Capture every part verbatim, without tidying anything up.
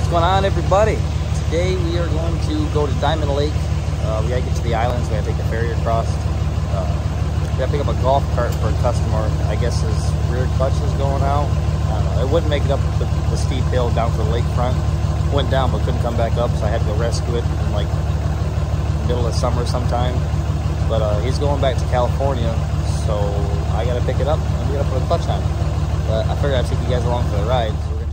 going on, everybody? Today we are going to go to Diamond Lake. Uh, we gotta get to the islands. We gotta take the ferry across. Uh, we gotta pick up a golf cart for a customer. I guess his rear clutch is going out. I don't know. It wouldn't make it up the, the steep hill down to the lakefront. Went down but couldn't come back up, so I had to go rescue it in like middle of summer sometime. But uh, he's going back to California, so I gotta pick it up and we gotta put a clutch on it. But I figured I'd take you guys along for the ride. So we're gonna take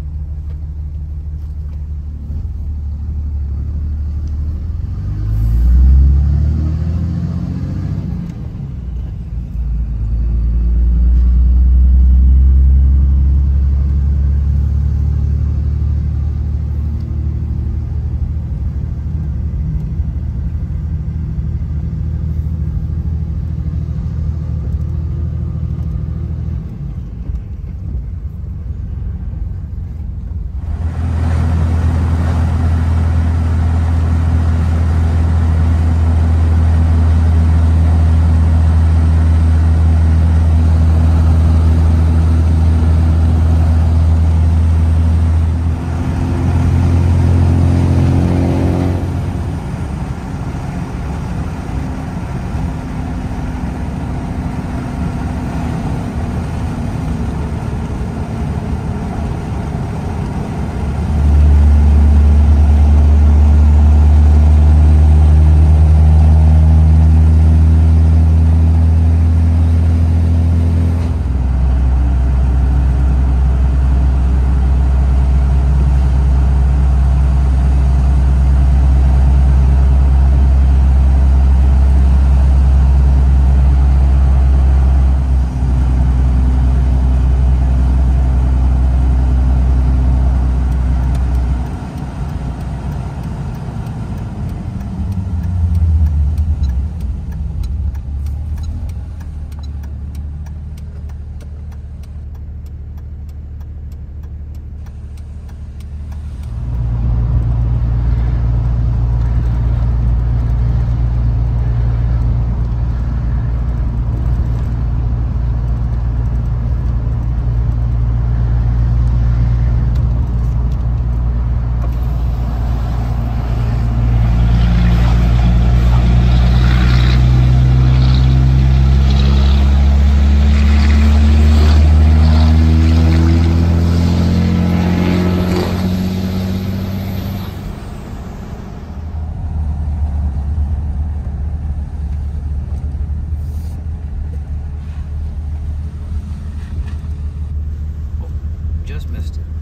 just missed it.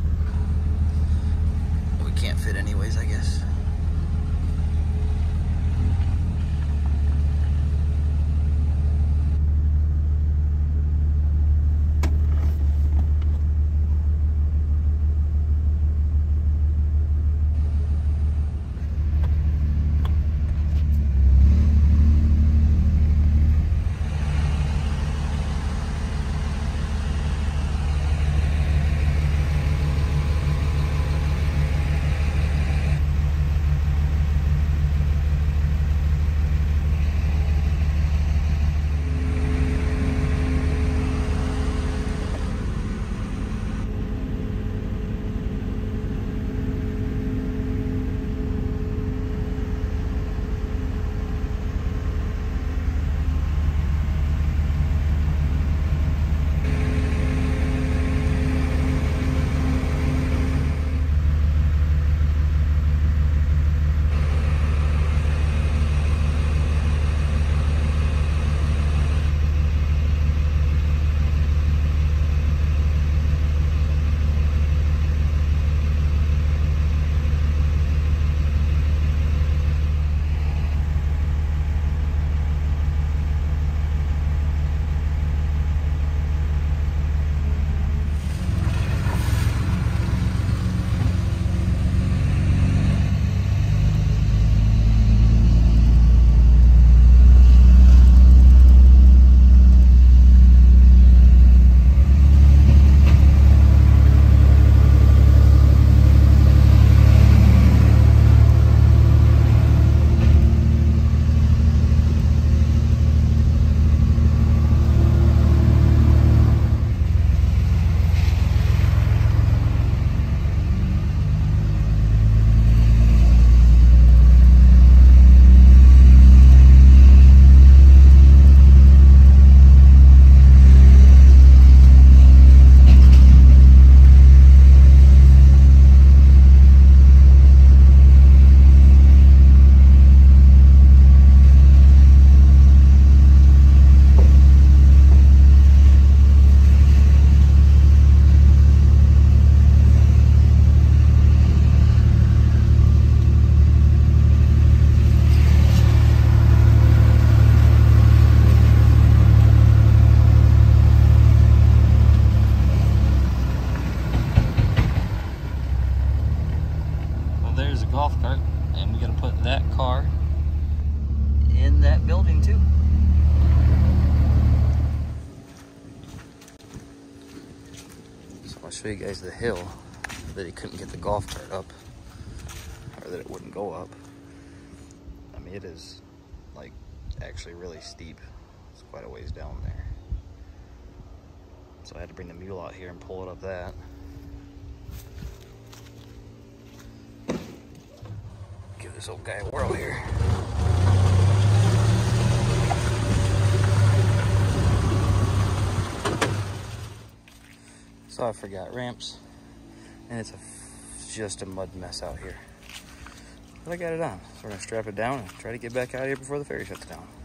We can't fit anyways, I guess. golf cart, and we gotta put that car in that building too. So I'll show you guys the hill that he couldn't get the golf cart up, or that it wouldn't go up. I mean, it is like actually really steep. It's quite a ways down there. So I had to bring the mule out here and pull it up that. Give this old guy a whirl here. So I forgot ramps, and it's a, just a mud mess out here. But I got it on, so we're gonna strap it down and try to get back out of here before the ferry shuts down.